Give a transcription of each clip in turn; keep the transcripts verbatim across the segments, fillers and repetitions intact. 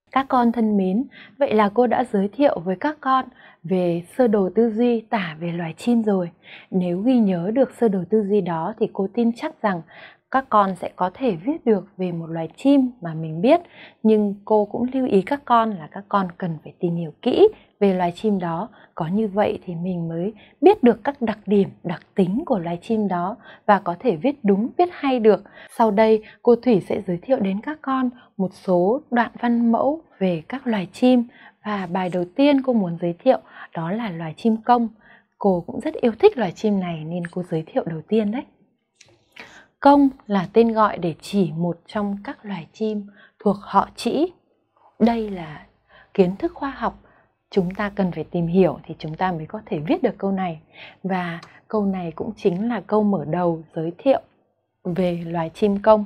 Các con thân mến, vậy là cô đã giới thiệu với các con về sơ đồ tư duy tả về loài chim rồi. Nếu ghi nhớ được sơ đồ tư duy đó thì cô tin chắc rằng các con sẽ có thể viết được về một loài chim mà mình biết. Nhưng cô cũng lưu ý các con là các con cần phải tìm hiểu kỹ về loài chim đó. Có như vậy thì mình mới biết được các đặc điểm, đặc tính của loài chim đó và có thể viết đúng, viết hay được. Sau đây, cô Thủy sẽ giới thiệu đến các con một số đoạn văn mẫu về các loài chim. Và bài đầu tiên cô muốn giới thiệu đó là loài chim công. Cô cũng rất yêu thích loài chim này nên cô giới thiệu đầu tiên đấy. Công là tên gọi để chỉ một trong các loài chim thuộc họ trĩ. Đây là kiến thức khoa học chúng ta cần phải tìm hiểu thì chúng ta mới có thể viết được câu này. Và câu này cũng chính là câu mở đầu giới thiệu về loài chim công.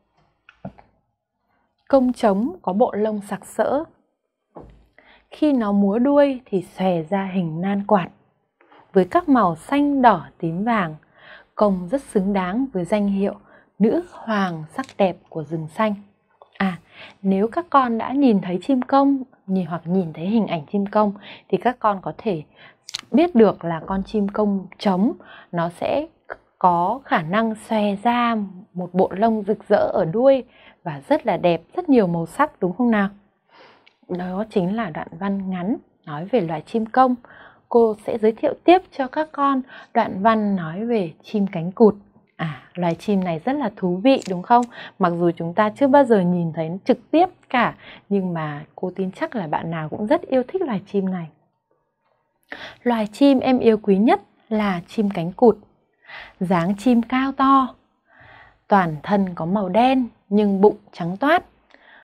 Công trống có bộ lông sặc sỡ. Khi nó múa đuôi thì xòe ra hình nan quạt. Với các màu xanh, đỏ, tím, vàng, công rất xứng đáng với danh hiệu nữ hoàng sắc đẹp của rừng xanh. À, nếu các con đã nhìn thấy chim công nhìn hoặc nhìn thấy hình ảnh chim công thì các con có thể biết được là con chim công trống nó sẽ có khả năng xòe ra một bộ lông rực rỡ ở đuôi và rất là đẹp, rất nhiều màu sắc, đúng không nào? Đó chính là đoạn văn ngắn nói về loài chim công. Cô sẽ giới thiệu tiếp cho các con đoạn văn nói về chim cánh cụt. À, loài chim này rất là thú vị đúng không? Mặc dù chúng ta chưa bao giờ nhìn thấy trực tiếp cả, nhưng mà cô tin chắc là bạn nào cũng rất yêu thích loài chim này. Loài chim em yêu quý nhất là chim cánh cụt. Dáng chim cao to, toàn thân có màu đen nhưng bụng trắng toát.